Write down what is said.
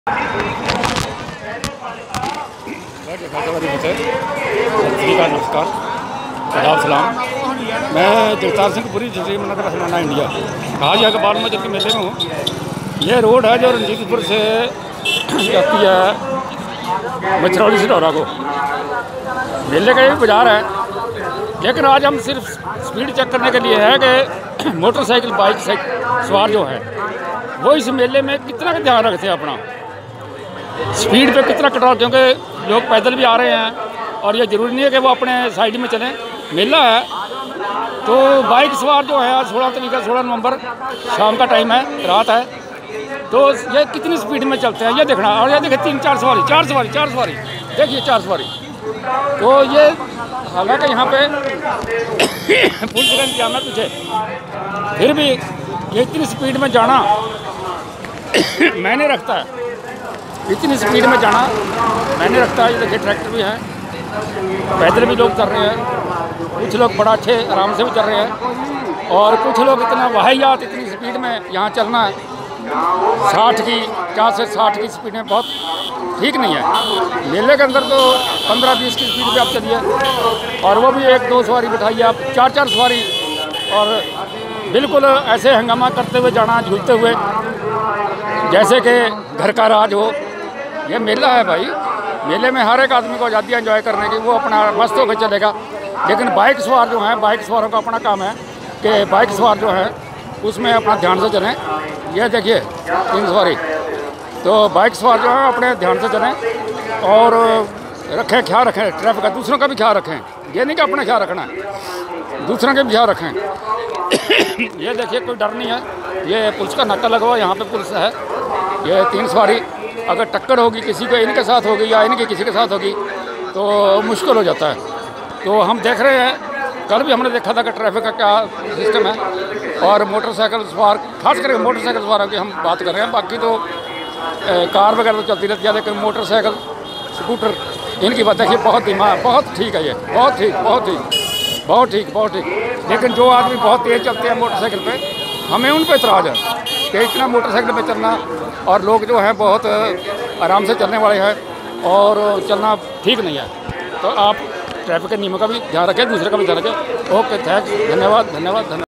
नमस्कार, आदाब सलाम। मैं जगतार सिंह पुरी नगर हरियाणा इंडिया। आज अखबार में जबकि मेले में हूँ। ये रोड है जो रंजीतपुर से जाती है मछरौली से डोरा को। मेले का ये बाजार है, लेकिन आज हम सिर्फ स्पीड चेक करने के लिए है कि मोटरसाइकिल बाइक सवार जो है वो इस मेले में कितना ध्यान रखते हैं अपना, स्पीड पे कितना कटाव, क्योंकि लोग पैदल भी आ रहे हैं और ये ज़रूरी नहीं है कि वो अपने साइड में चलें। मेला है तो बाइक सवार जो है आज 16 नवंबर शाम का टाइम है, रात है, तो ये कितनी स्पीड में चलते हैं ये देखना। और ये देखिए 3-4 सवारी, 4 सवारी देखिए 4 सवारी। तो ये हालांकि यहाँ पे पुलिस का इंतजाम है पीछे, फिर भी ये इतनी स्पीड में जाना मैंने रखता है, इतनी स्पीड में जाना मैंने रखता है। ये देखिए ट्रैक्टर भी है, पैदल भी लोग चल रहे हैं, कुछ लोग बड़ा अच्छे आराम से भी चल रहे हैं, और कुछ लोग इतना वाहियात इतनी स्पीड में यहाँ चलना है 50 से 60 की स्पीड में बहुत ठीक नहीं है। मेले के अंदर तो 15-20 की स्पीड पे आप चलिए, और वो भी 1-2 सवारी बिठाइए आप, 4-4 सवारी, और बिल्कुल ऐसे हंगामा करते हुए जाना, झूलते हुए जैसे कि घर का राज हो। ये मेला है भाई, मेले में हर एक आदमी को आज़ादी एंजॉय करने की, वो अपना मस्त होकर चलेगा। लेकिन बाइक सवार जो हैं, बाइक सवारों का अपना काम है कि बाइक सवार जो है उसमें अपना ध्यान से चलें। यह देखिए 3 सवारी, तो बाइक सवार जो है अपने ध्यान से चलें और रखें, ख्याल रखें ट्रैफिक का, दूसरों का भी ख्याल रखें। ये नहीं कि अपना ख्याल रखना है, दूसरों का भी ख्याल रखें। ये देखिए कोई डर नहीं है, ये पुलिस का नाका लगा हुआ, यहाँ पे पुलिस है। ये 3 सवारी, अगर टक्कर होगी किसी को, इनके साथ होगी या इनके किसी के साथ होगी तो मुश्किल हो जाता है। तो हम देख रहे हैं, कल भी हमने देखा था कि ट्रैफिक का क्या सिस्टम है, और मोटरसाइकिल सवार, खास करके मोटरसाइकिल सवारों की हम बात कर रहे हैं। बाकी तो कार वगैरह तो चलती रहती है, लेकिन मोटरसाइकिल, स्कूटर, इनकी बात देखिए बहुत दिमाग, बहुत ठीक है ये, बहुत ठीक। लेकिन जो आदमी बहुत तेज़ चलते हैं मोटरसाइकिल पे, हमें उन पर इतराज़ है कि इतना मोटरसाइकिल पे चलना, और लोग जो हैं बहुत आराम से चलने वाले हैं और चलना ठीक नहीं है। तो आप ट्रैफिक के नियमों का भी ध्यान रखें, दूसरे का भी ध्यान रखें। ओके, थैंक्स, धन्यवाद।